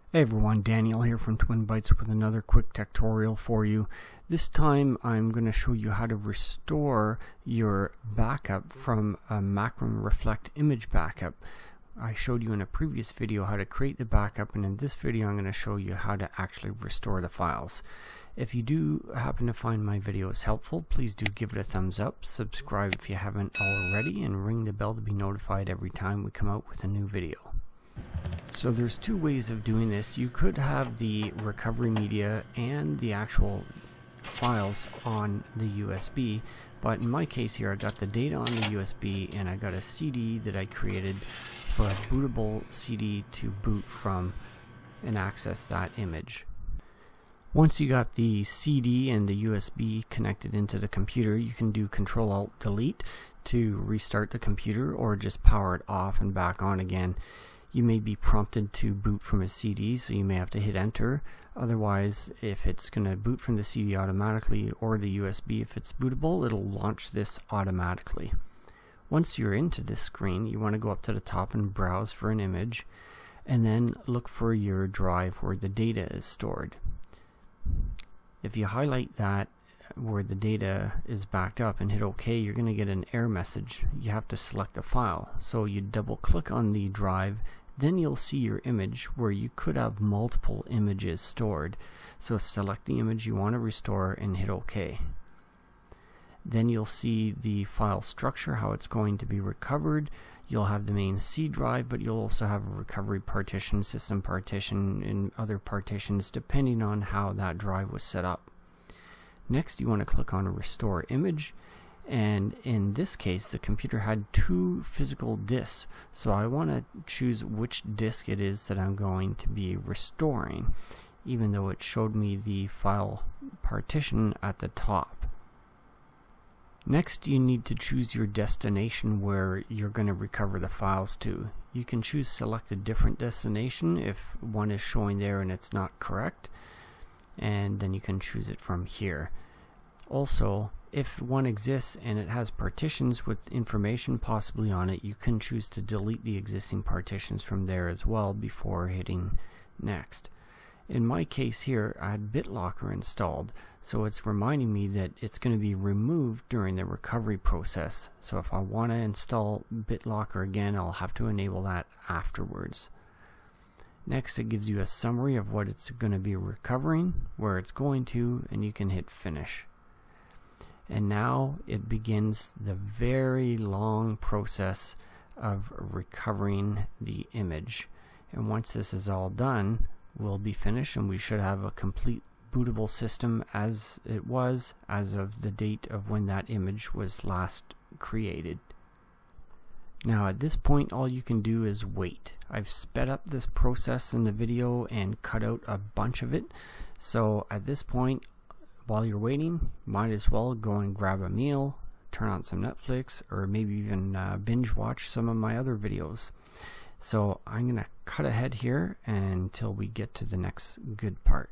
Hey everyone, Daniel here from TwinBytes with another quick tutorial for you. This time I'm going to show you how to restore your backup from a Macrium Reflect image backup. I showed you in a previous video how to create the backup, and in this video I'm going to show you how to actually restore the files. If you do happen to find my videos helpful, please do give it a thumbs up, subscribe if you haven't already, and ring the bell to be notified every time we come out with a new video. So there's two ways of doing this. You could have the recovery media and the actual files on the USB, but in my case here I got the data on the USB and I got a CD that I created for a bootable CD to boot from and access that image. Once you got the CD and the USB connected into the computer, you can do Control-Alt-Delete to restart the computer or just power it off and back on again. You may be prompted to boot from a CD, so you may have to hit enter. Otherwise, if it's going to boot from the CD automatically or the USB, if it's bootable, it'll launch this automatically. Once you're into this screen, you want to go up to the top and browse for an image, and then look for your drive where the data is stored. If you highlight that where the data is backed up and hit OK, you're going to get an error message. You have to select the file. So you double click on the drive, then you'll see your image where you could have multiple images stored. So select the image you want to restore and hit OK. Then you'll see the file structure, how it's going to be recovered. You'll have the main C drive, but you'll also have a recovery partition, system partition, and other partitions depending on how that drive was set up. Next, you want to click on Restore Image, and in this case the computer had two physical disks, so I want to choose which disk it is that I'm going to be restoring, even though it showed me the file partition at the top. Next, you need to choose your destination where you're going to recover the files to. You can choose select a different destination if one is showing there and it's not correct, and then you can choose it from here. Also, if one exists and it has partitions with information possibly on it, you can choose to delete the existing partitions from there as well before hitting next. In my case here, I had BitLocker installed, so it's reminding me that it's going to be removed during the recovery process. So if I want to install BitLocker again, I'll have to enable that afterwards. Next, it gives you a summary of what it's going to be recovering, where it's going to, and you can hit finish. And now it begins the very long process of recovering the image. And once this is all done, we'll be finished and we should have a complete bootable system as it was as of the date of when that image was last created. Now at this point all you can do is wait. I've sped up this process in the video and cut out a bunch of it, so at this point while you're waiting, might as well go and grab a meal, turn on some Netflix, or maybe even binge watch some of my other videos. So I'm going to cut ahead here until we get to the next good part.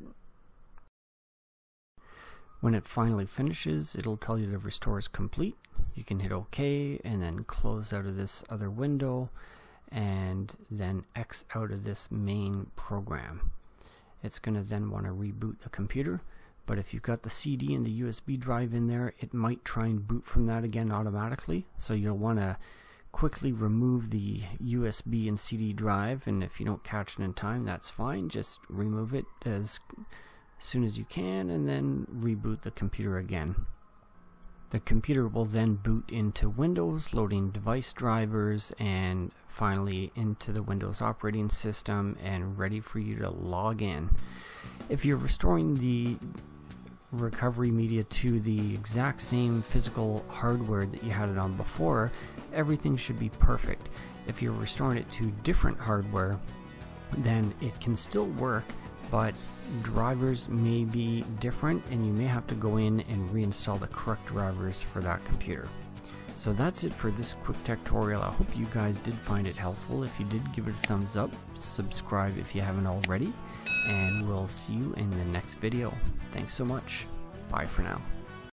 When it finally finishes, it'll tell you the restore is complete. You can hit OK and then close out of this other window and then X out of this main program. It's going to then want to reboot the computer, but if you've got the CD and the USB drive in there, it might try and boot from that again automatically. So you'll want to quickly remove the USB and CD drive, and if you don't catch it in time, that's fine. Just remove it as soon as you can and then reboot the computer again. The computer will then boot into Windows, loading device drivers, and finally into the Windows operating system and ready for you to log in. If you're restoring the recovery media to the exact same physical hardware that you had it on before, everything should be perfect. If you're restoring it to different hardware, then it can still work, but drivers may be different and you may have to go in and reinstall the correct drivers for that computer. So that's it for this quick tutorial. I hope you guys did find it helpful. If you did, give it a thumbs up, subscribe if you haven't already, and we'll see you in the next video. Thanks so much. Bye for now.